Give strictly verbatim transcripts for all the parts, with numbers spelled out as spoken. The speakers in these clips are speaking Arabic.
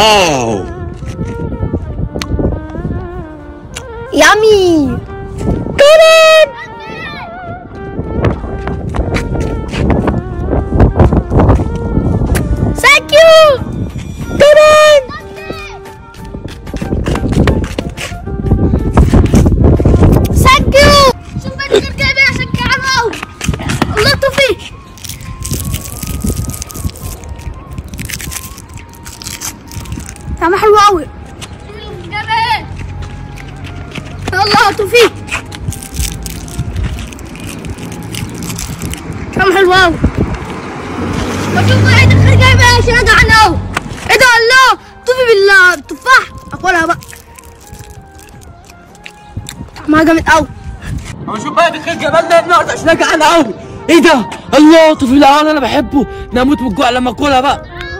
واو يامي. كمان ثانك يو. كمان ثانك يو. شوف بدك تركبي عشان كعبه. الله يطفيك. طعمها حلو قوي. الله توفيق. كم حلو قوي. بشوف واحد اخر جايبه عشان ادعى عنه. ايه ده الله توفي بالتفاح اكلها بقى. طعمها جامد قوي. بشوف بقى دخل جبلنا النهارده عشان انا جعان قوي. ايه ده؟ الله طفي العون انا بحبه، نموت من الجوع لما اكلها بقى.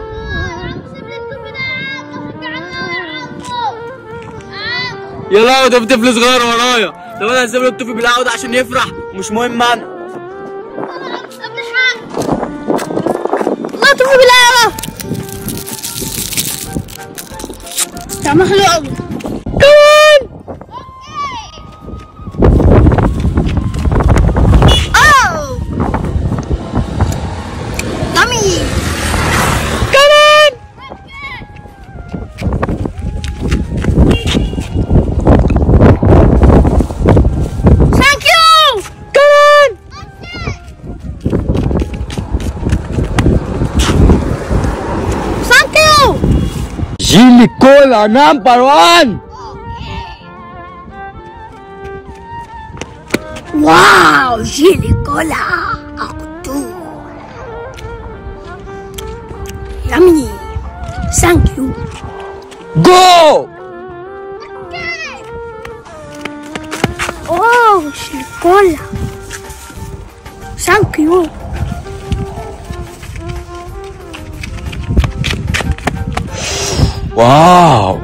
يا لا ده في طفل صغير ورايا، طب انا هسيب له الطفل بالعوده عشان يفرح ومش مهم انا. الله توفي بالعوده. طعمها حلو قوي. كمان اوه يامي. كمان ثانك يو. كمان ثانك يو. جيلي كولا نمبر وان. واو جيلي كولا أقطو. يامي ثانك يو. جو. اوه جيلي كولا ثانك يو. واو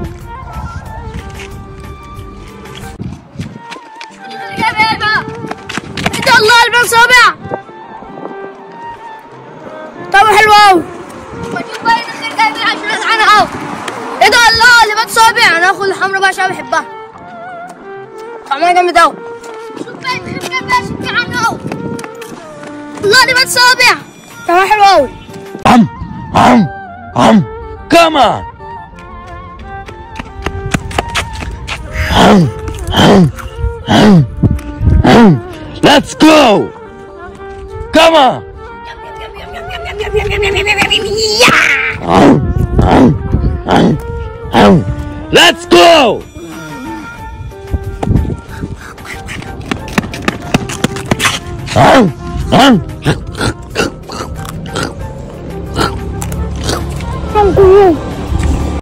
ايه ده الله البان صابع. طعمه حلو قوي. بشوف بقى اخر جايب عشان ازعل قوي. ايه ده الله اللي بان صابع. انا هاخد الحمرا بقى عشان بحبها. طعمها جامد قوي. شوف بقى اخر جايب عشان جعان قوي. الله اللي بان صابع. طعمها حلو قوي. عم عم عم كمان. عم عم عم عم let's go come on. عم عم عم عم let's go. عم عم ثانك يو.